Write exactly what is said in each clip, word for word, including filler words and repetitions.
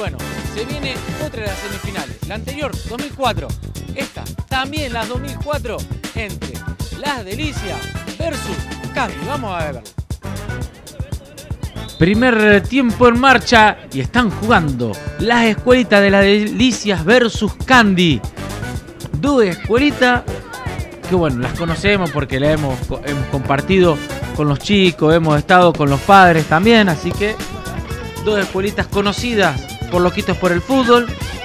bueno, se viene otra de las semifinales. La anterior, dos mil cuatro. Esta, también las dos mil cuatro, entre Las Delicias versus Candy. Vamos a ver. Primer tiempo en marcha y están jugando las escuelitas de Las Delicias versus Candy. Dos escuelitas que bueno, las conocemos porque las hemos, hemos compartido con los chicos, hemos estado con los padres también, así que dos escuelitas conocidas por Loquitos por el Fútbol.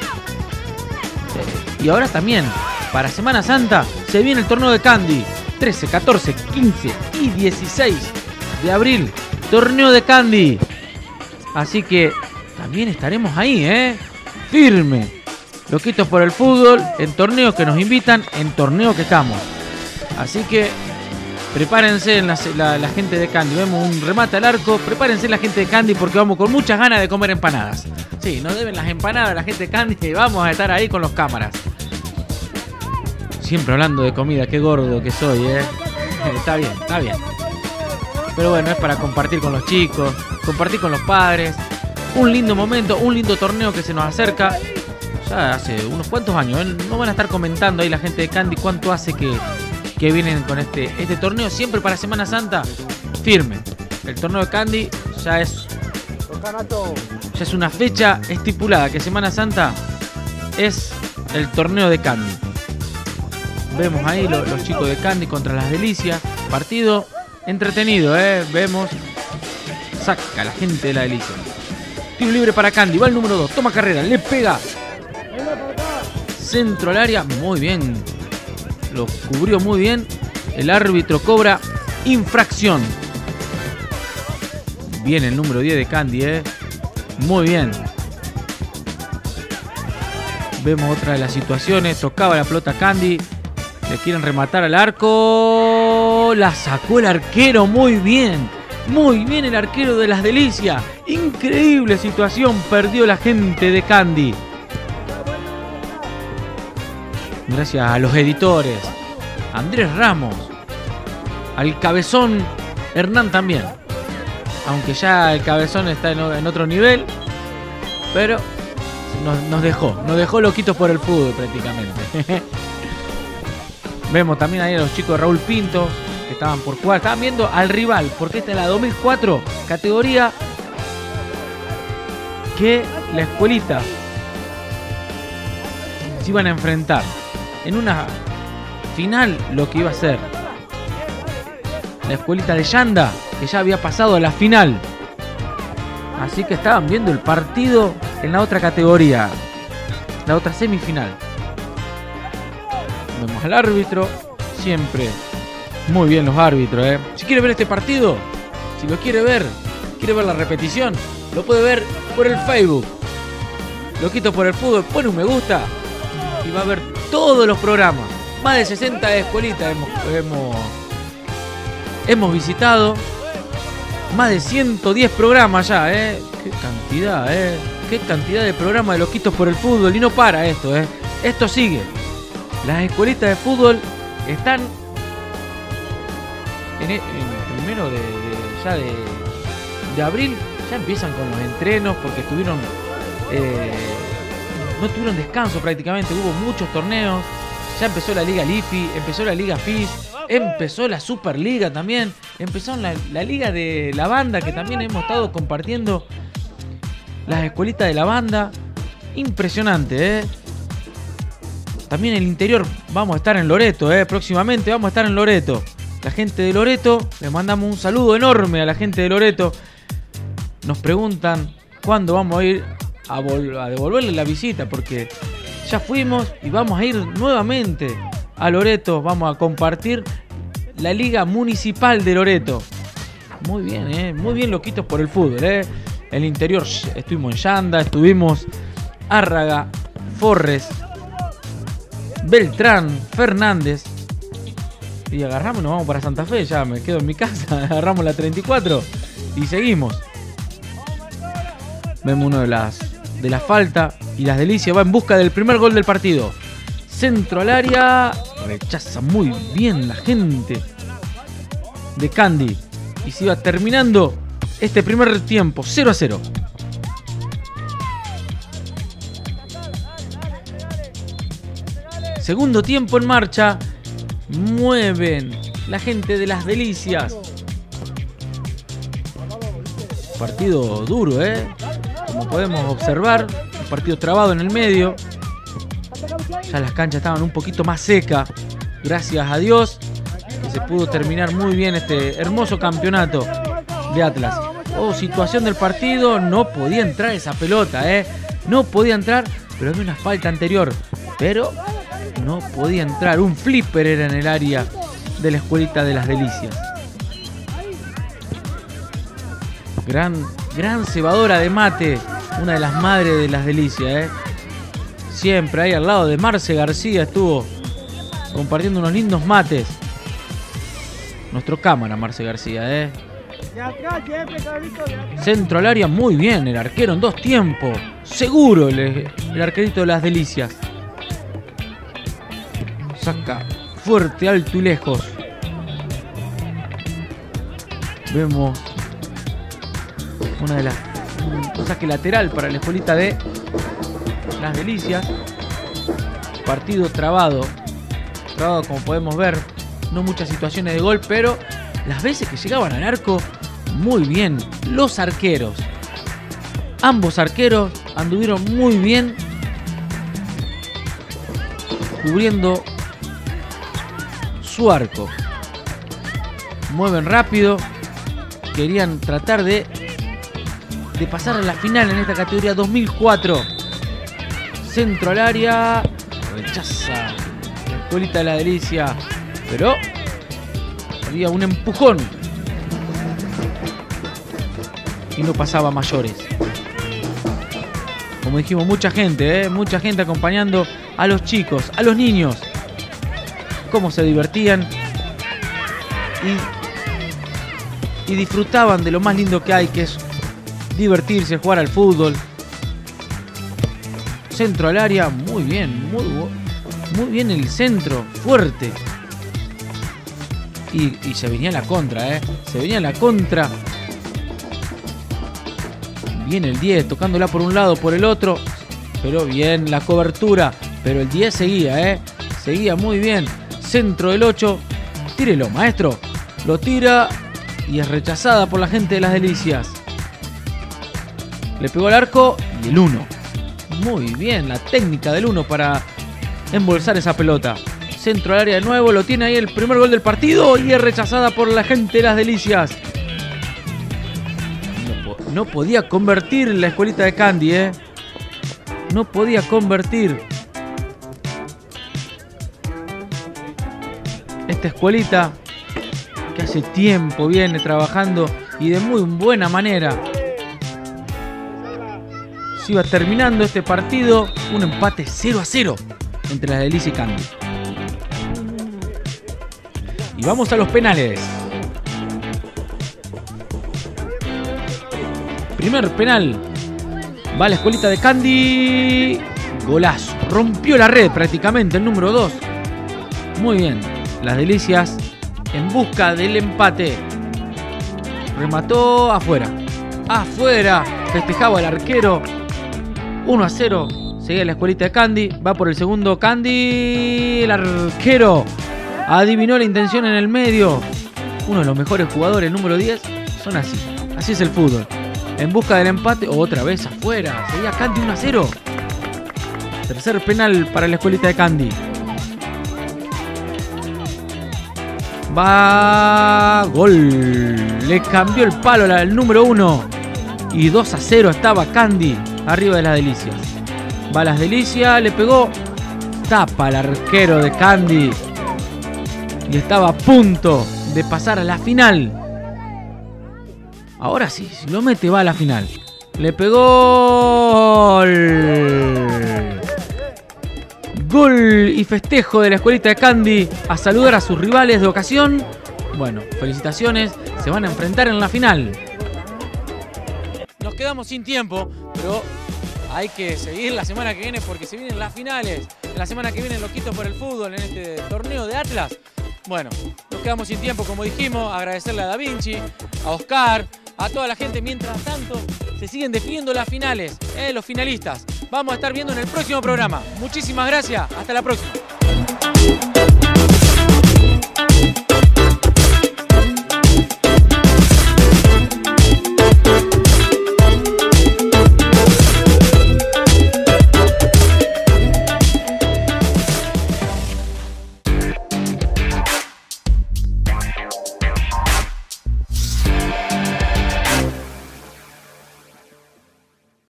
Y ahora también, para Semana Santa, se viene el torneo de Candy. trece, catorce, quince y dieciséis de abril. Torneo de Candy. Así que también estaremos ahí, ¿eh? Firme. Loquitos por el Fútbol, en torneos que nos invitan, en torneos que estamos. Así que prepárense en la, la, la gente de Candy. Vemos un remate al arco. Prepárense la gente de Candy porque vamos con muchas ganas de comer empanadas. Sí, nos deben las empanadas la gente de Candy y vamos a estar ahí con los cámaras. Siempre hablando de comida, qué gordo que soy, ¿eh? Está bien, está bien. Pero bueno, es para compartir con los chicos, compartir con los padres. Un lindo momento, un lindo torneo que se nos acerca. Ya hace unos cuantos años, ¿eh? No van a estar comentando ahí la gente de Candy cuánto hace que, que vienen con este, este torneo. Siempre para Semana Santa, firme. El torneo de Candy ya es, ya es una fecha estipulada, que Semana Santa es el torneo de Candy. Vemos ahí los, los chicos de Candy contra Las Delicias. Partido entretenido, ¿eh? Vemos. Saca la gente de La Delicia. Tiro libre para Candy. Va el número dos. Toma carrera. Le pega. Centro al área. Muy bien. Lo cubrió muy bien. El árbitro cobra infracción. Bien el número diez de Candy, ¿eh? Muy bien. Vemos otra de las situaciones. Tocaba la pelota Candy. Le quieren rematar al arco. La sacó el arquero muy bien. Muy bien el arquero de Las Delicias. Increíble situación. Perdió la gente de Candy. Gracias a los editores. Andrés Ramos. Al cabezón Hernán también. Aunque ya el cabezón está en otro nivel. Pero nos, nos dejó. Nos dejó loquitos por el fútbol prácticamente. Vemos también ahí a los chicos de Raúl Pinto que estaban por jugar. Estaban viendo al rival, porque esta es la dos mil cuatro, categoría que la escuelita se iban a enfrentar en una final. Lo que iba a ser la escuelita de Yanda, que ya había pasado a la final. Así que estaban viendo el partido en la otra categoría, la otra semifinal. Vemos al árbitro, siempre muy bien los árbitros, ¿eh? Si quiere ver este partido, si lo quiere ver, quiere ver la repetición, lo puede ver por el Facebook. Loquitos por el Fútbol, pone un me gusta y va a ver todos los programas. Más de sesenta escuelitas hemos, hemos, hemos visitado. Más de ciento diez programas ya, ¿eh? Qué cantidad, ¿eh? Qué cantidad de programas de Loquitos por el Fútbol. Y no para esto, ¿eh? Esto sigue. Las escuelitas de fútbol están en, en primero de, de, ya de, de abril. Ya empiezan con los entrenos porque estuvieron eh, no tuvieron descanso prácticamente. Hubo muchos torneos. Ya empezó la Liga Lifi, empezó la Liga F I S, empezó la Superliga también, empezó la, la Liga de la Banda, que también hemos estado compartiendo las escuelitas de la Banda. Impresionante, ¿eh? También en el interior vamos a estar en Loreto, ¿eh? Próximamente vamos a estar en Loreto. La gente de Loreto, le mandamos un saludo enorme a la gente de Loreto. Nos preguntan cuándo vamos a ir a, vol- a devolverle la visita, porque ya fuimos y vamos a ir nuevamente a Loreto. Vamos a compartir la Liga Municipal de Loreto. Muy bien, ¿eh? Muy bien Loquitos por el Fútbol, ¿eh? En el interior estuvimos en Yanda, estuvimos Árraga, Forres, Beltrán, Fernández. Y agarramos, nos vamos para Santa Fe. Ya me quedo en mi casa. Agarramos la treinta y cuatro y seguimos. Vemos uno de las de la falta y Las Delicias va en busca del primer gol del partido. Centro al área. Rechaza muy bien la gente de Candy. Y se iba terminando este primer tiempo. cero a cero. Segundo tiempo en marcha. Mueven la gente de Las Delicias. Partido duro, ¿eh? Como podemos observar, un partido trabado en el medio. Ya las canchas estaban un poquito más secas. Gracias a Dios que se pudo terminar muy bien este hermoso campeonato de Atlas. Oh, situación del partido. No podía entrar esa pelota, ¿eh? No podía entrar, pero había una falta anterior. Pero no podía entrar. Un flipper era en el área de la escuelita de Las Delicias. Gran, gran cebadora de mate. Una de las madres de Las Delicias, ¿eh? Siempre ahí al lado de Marce García estuvo compartiendo unos lindos mates. Nuestro cámara, Marce García, ¿eh? Centro al área, muy bien. El arquero en dos tiempos. Seguro el, el arquerito de Las Delicias. Saca fuerte, alto y lejos. Vemos una de las un saque lateral para la escuelita de Las Delicias. Partido trabado. Trabado como podemos ver. No muchas situaciones de gol, pero las veces que llegaban al arco, muy bien. Los arqueros. Ambos arqueros anduvieron muy bien cubriendo su arco. Mueven rápido. Querían tratar de de pasar a la final en esta categoría dos mil cuatro. Centro al área. Rechaza la escuelita de La Delicia. Pero había un empujón y no pasaba a mayores. Como dijimos, mucha gente, ¿eh? Mucha gente acompañando a los chicos, a los niños. Cómo se divertían y, y disfrutaban de lo más lindo que hay, que es divertirse, jugar al fútbol. Centro al área, muy bien, muy, muy bien el centro, fuerte. Y, y se venía la contra, ¿eh? Se venía la contra. Bien el diez, tocándola por un lado, por el otro. Pero bien la cobertura. Pero el diez seguía, ¿eh? Seguía muy bien. Centro del ocho. Tírelo, maestro. Lo tira y es rechazada por la gente de Las Delicias. Le pegó al arco y el uno. Muy bien la técnica del uno para embolsar esa pelota. Centro al área de nuevo. Lo tiene ahí el primer gol del partido y es rechazada por la gente de Las Delicias. No, no podía convertir la escuelita de Candy, ¿eh? No podía convertir. Esta escuelita que hace tiempo viene trabajando y de muy buena manera. Se iba terminando este partido. Un empate cero a cero entre Las Delicias y Candy. Y vamos a los penales. Primer penal. Va la escuelita de Candy. Golazo. Rompió la red prácticamente el número dos. Muy bien. Las Delicias en busca del empate. Remató afuera. Afuera. Festejaba el arquero. uno a cero. Seguía la escuelita de Candy. Va por el segundo Candy. El arquero adivinó la intención en el medio. Uno de los mejores jugadores, el número diez. Son así. Así es el fútbol. En busca del empate. Otra vez afuera. Seguía Candy uno a cero. Tercer penal para la escuelita de Candy. Va. Gol. Le cambió el palo al número uno. Y dos a cero estaba Candy arriba de Las Delicias. Va Las Delicias. Le pegó. Tapa al arquero de Candy. Y estaba a punto de pasar a la final. Ahora sí, si lo mete va a la final. Le pegó. Gol. Gol y festejo de la escuelita de Candy. A saludar a sus rivales de ocasión. Bueno, felicitaciones. Se van a enfrentar en la final. Nos quedamos sin tiempo, pero hay que seguir la semana que viene porque se vienen las finales. La semana que viene Loquitos por el Fútbol en este torneo de Atlas. Bueno, nos quedamos sin tiempo, como dijimos. Agradecerle a Da Vinci, a Oscar, a toda la gente. Mientras tanto, se siguen definiendo las finales, eh, los finalistas. Vamos a estar viendo en el próximo programa. Muchísimas gracias. Hasta la próxima.